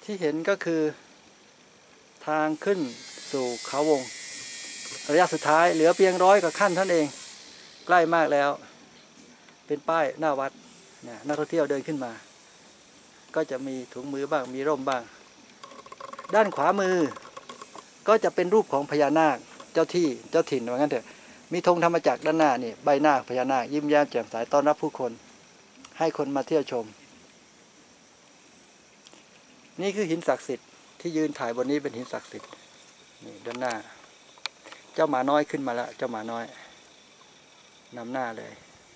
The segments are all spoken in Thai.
ที่เห็นก็คือทางขึ้นสู่เขาวงระยะสุดท้ายเหลือเพียง100 กว่าขั้นเท่านั้นเองใกล้มากแล้วเป็นป้ายหน้าวัดนักท่องเที่ยวเดินขึ้นมาก็จะมีถุงมือบ้างมีร่มบ้างด้านขวามือก็จะเป็นรูปของพญานาคเจ้าที่เจ้าถิ่นว่างั้นเถอะมีธงธรรมจักรด้านหน้านี่ใบหน้าพญานาคยิ้มแย้มแจ่มใสต้อนรับผู้คนให้คนมาเที่ยวชมนี่คือหินศักดิ์สิทธิ์ที่ยืนถ่ายบนนี้เป็นหินศักดิ์สิทธิ์นี่ด้านหน้าเจ้าหมาน้อยขึ้นมาแล้วเจ้าหมาน้อยนำหน้าเลย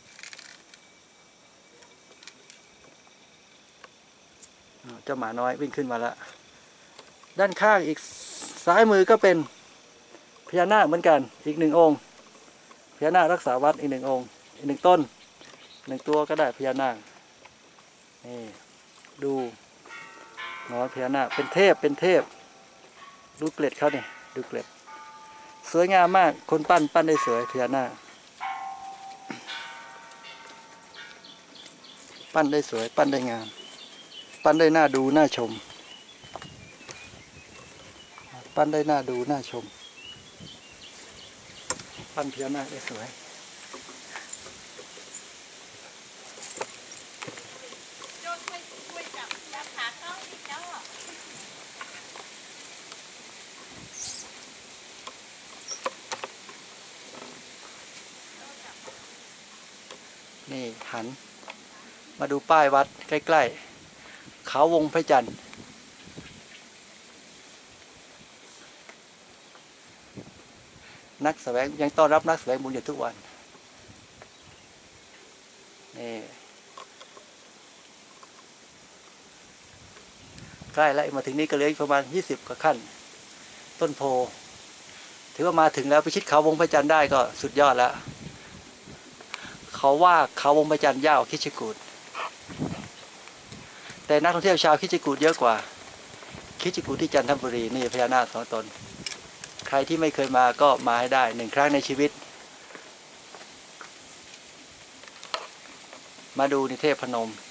เจ้าหมาน้อยวิ่งขึ้นมาแล้วด้านข้างอีกซ้ายมือก็เป็นพญานาคเหมือนกันอีก1 องค์พญานาครักษาวัดอีก1 องค์อีก1 ต้น1 ตัวก็ได้พญานาคนี่ดูนอนพญานาคเป็นเทพดูเกล็ดเขาเนี่ยดูเกล็ดสวยงามมากคนปั้นได้สวยพญานาคปั้นได้สวยปั้นได้งามปั้นได้น่าดูน่าชมปั้นได้น่าดูน่าชมปั้นพญานาคได้สวยนี่หันมาดูป้ายวัดใกล้ๆเขาวงพระจันทร์นักแสวงยังต้อนรับนักแสวงบุญอยู่ทุกวันนี่ใกล้แล้วมาถึงนี้ก็เหลือประมาณ20 กว่าขั้นต้นโพถือว่ามาถึงแล้วไปชิดเขาวงพระจันทร์ได้ก็สุดยอดแล้วเขาว่าเขาวงพระจันทร์ยาวคิดชกูฏแต่นักท่องเที่ยวชาวคิดชกูฏเยอะกว่าคิดชกูฏที่จันทบุรีนี่พญานาค2 ตนใครที่ไม่เคยมาก็มาให้ได้1 ครั้งในชีวิตมาดูนิเทพพนม